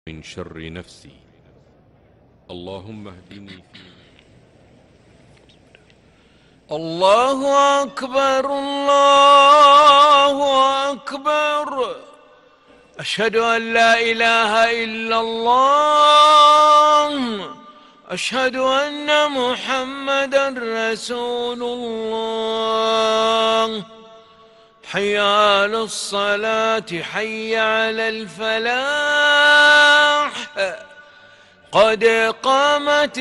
من شر نفسي. اللهم اهدني فيمن. الله أكبر الله أكبر. أشهد أن لا إله إلا الله. أشهد أن محمدا رسول الله. حي على الصلاة حي على الفلاح. قد قامت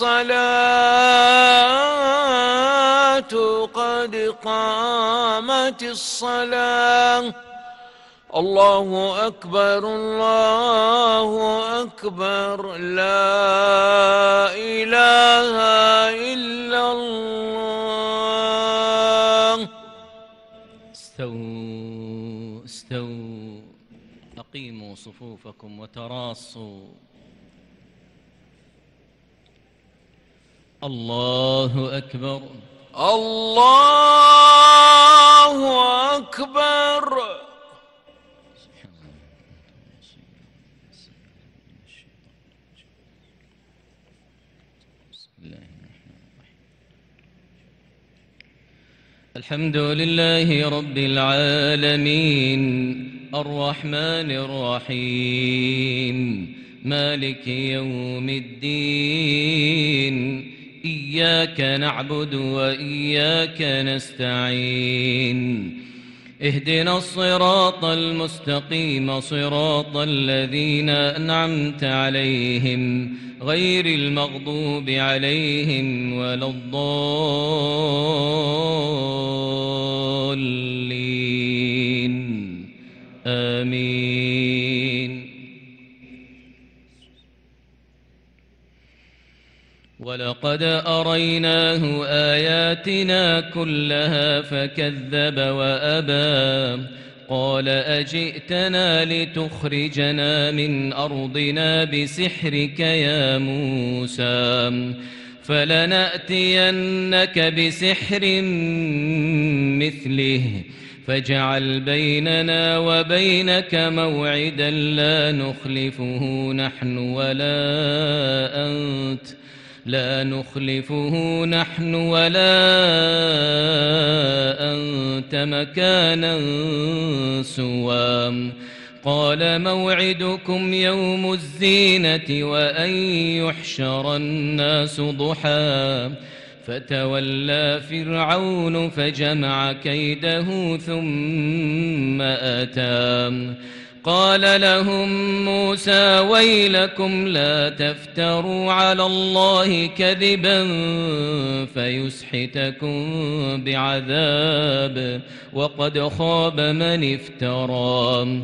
الصلاة قد قامت الصلاة. الله أكبر الله أكبر. لا إله إلا الله. استووا استووا، أقيموا صفوفكم وتراصوا. الله أكبر الله أكبر. الحمد لله رب العالمين الرحمن الرحيم مالك يوم الدين. إياك نعبد وإياك نستعين. اهدنا الصراط المستقيم صراط الذين أنعمت عليهم غير المغضوب عليهم ولا الضالين. آمين. ولقد أريناه آياتنا كلها فكذب وأبى. قال أجئتنا لتخرجنا من أرضنا بسحرك يا موسى فلنأتينك بسحر مثله فاجعل بيننا وبينك موعدا لا نخلفه نحن ولا أنت مكانا سوى. قال موعدكم يوم الزينة وأن يحشر الناس ضحى. فتولى فرعون فجمع كيده ثم أتى. قال لهم موسى ويلكم لا تفتروا على الله كذبا فيسحتكم بعذاب وقد خاب من افترى.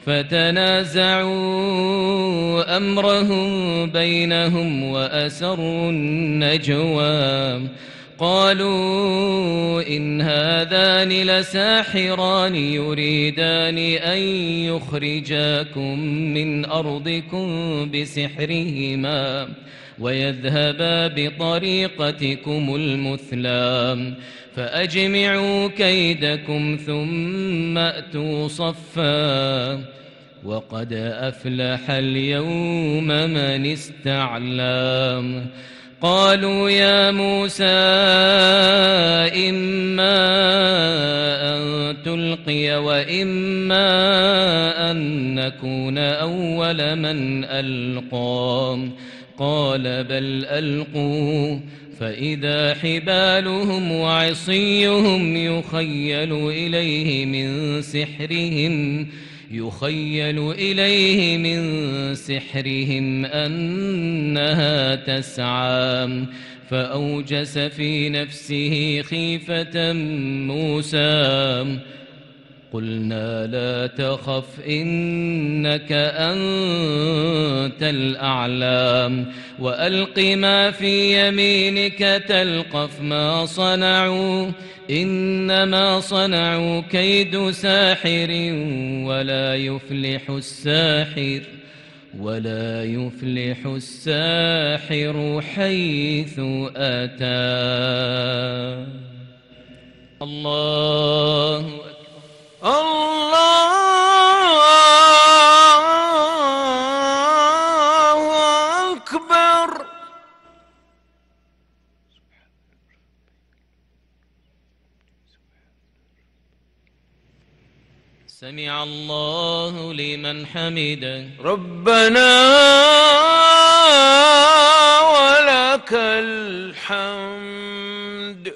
فتنازعوا أمرهم بينهم وأسروا النجوى. قالوا إن هذان لساحران يريدان أن يخرجاكم من أرضكم بسحرهما ويذهبا بطريقتكم المثلى. فأجمعوا كيدكم ثم أتوا صفا. وقد أفلح اليوم من استعلى. قالوا يا موسى إما أن تلقي وإما أن نكون أول من ألقى. قال بل ألقوا فإذا حبالهم وعصيهم يخيل إليه من سحرهم أنها تسعى. فأوجس في نفسه خيفة موسى. قلنا لا تخف إنك أنت الأعلى وألق ما في يمينك تلقف ما صنعوا إنما صنعوا كيد ساحر ولا يفلح الساحر حيث أتى. الله الله سمع الله لمن حمده. ربنا ولك الحمد.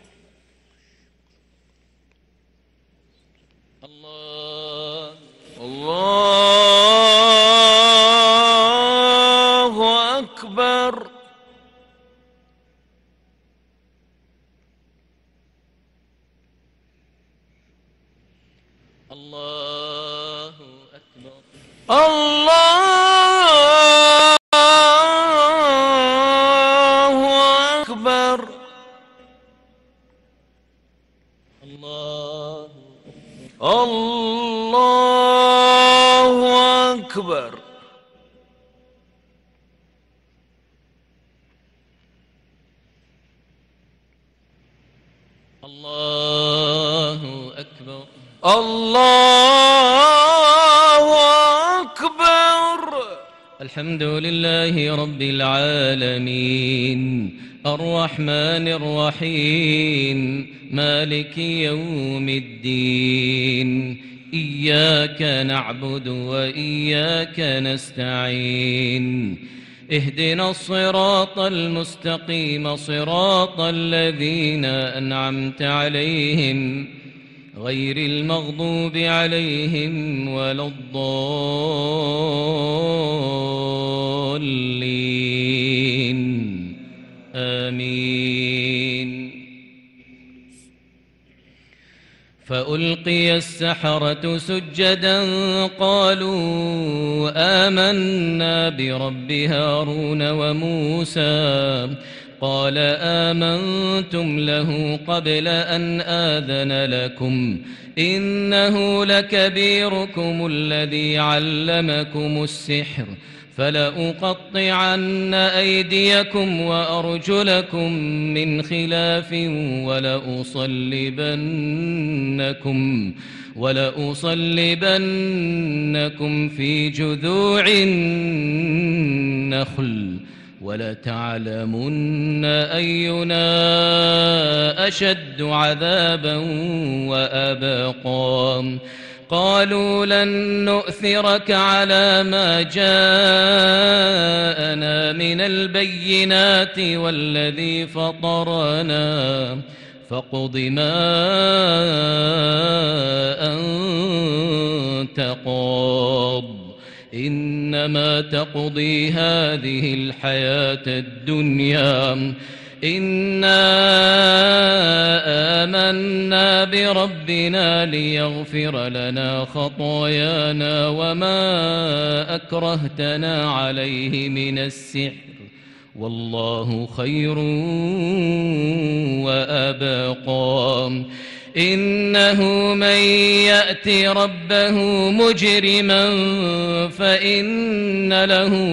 الله الله أكبر. الله أكبر. الله أكبر. الله الله أكبر. الله أكبر. الله أكبر. الحمد لله رب العالمين الرحمن الرحيم مالك يوم الدين. إياك نعبد وإياك نستعين. اهدنا الصراط المستقيم صراط الذين أنعمت عليهم غير المغضوب عليهم ولا الضالين. آمين. فألقي السحرة سجدا قالوا آمنا برب هارون وموسى. قال آمنتم له قبل أن آذن لكم إنه لكبيركم الذي علمكم السحر فلأقطعن أيديكم وأرجلكم من خلاف ولأصلبنكم في جذوع النخل ولتعلمن أينا أشد عذابا وأبقى. قالوا لن نؤثرك على ما جاءنا من البينات والذي فطرنا فاقض ما أنت قاض إنما تقضي هذه الحياة الدنيا. إنا آمنا بربنا ليغفر لنا خطايانا وما أكرهتنا عليه من السحر والله خير وأبقى. إنه من يأت ربه مجرما فإن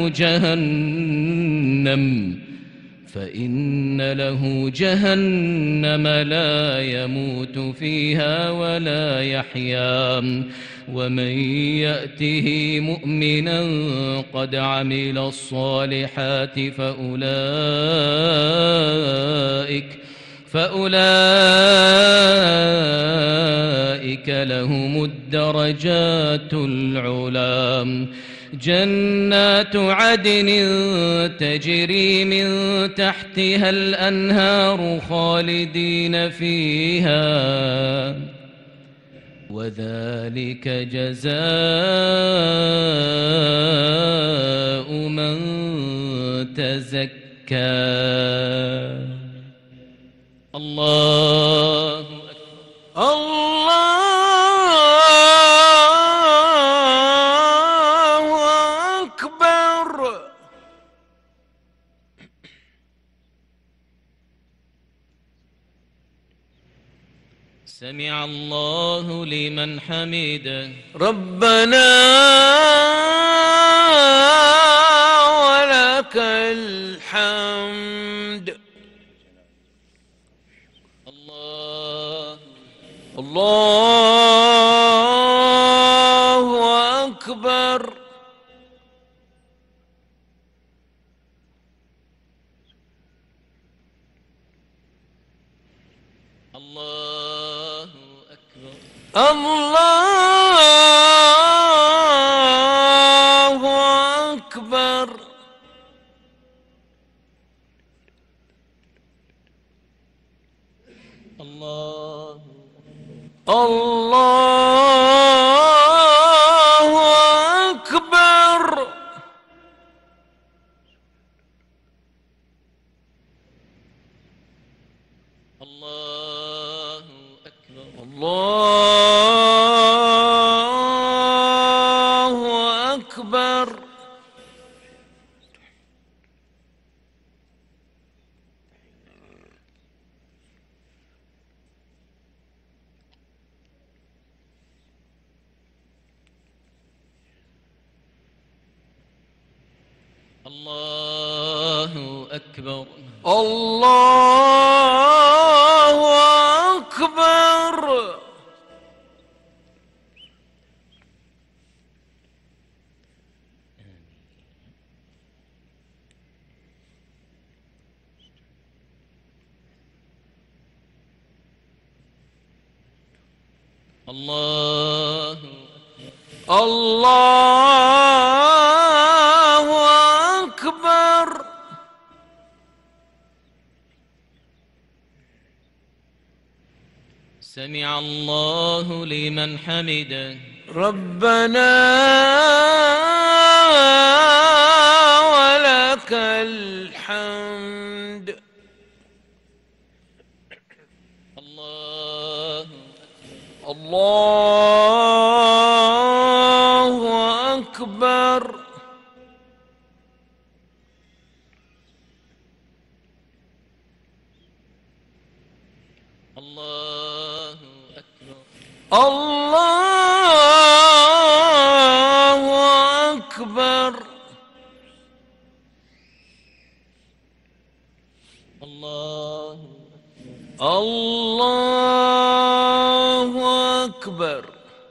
له جهنم لا يموت فيها ولا يحيا. ومن يأته مؤمنا قد عمل الصالحات فأولئك لهم الدرجات العلى. جنات عدن تجري من تحتها الأنهار خالدين فيها وذلك جزاء من تزكى. الله أكبر. الله أكبر. سمع الله لمن حمده. ربنا ولك الحمد. الله أكبر. الله أكبر. الله أكبر. الله أكبر. الله أكبر. الله أكبر. الله أكبر. الله أكبر. الله الله أكبر. سمع الله لمن حمده. ربنا ولك الحمد. الله الله أكبر. الله أكبر. الله أكبر. الله الله أكبر.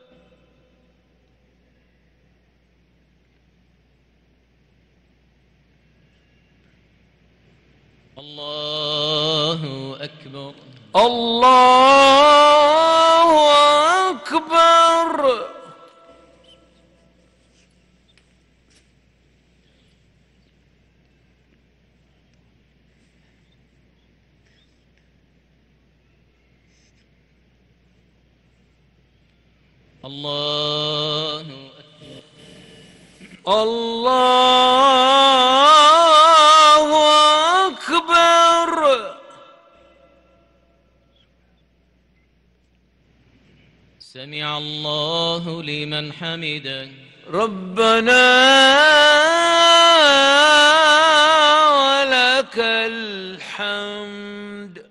الله أكبر. الله أكبر. الله أكبر. الله أكبر. سمع الله لمن حمده. ربنا ولك الحمد.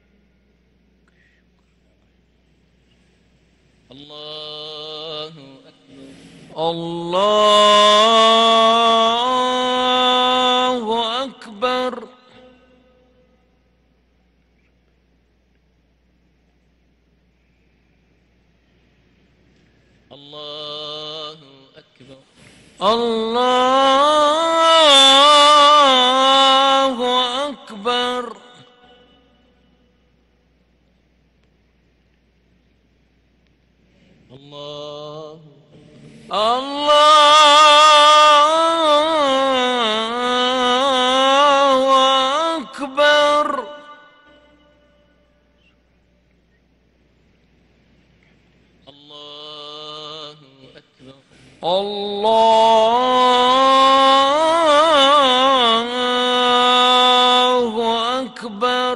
الله أكبر. الله أكبر. الله أكبر. الله أكبر. الله الله أكبر. الله أكبر. الله أكبر.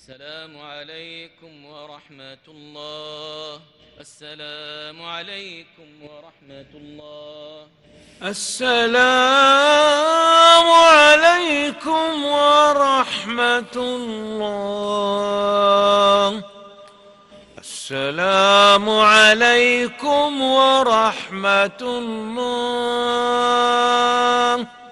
السلام عليكم ورحمة الله. السلام عليكم ورحمة الله. السلام عليكم ورحمة الله. السلام عليكم ورحمة الله.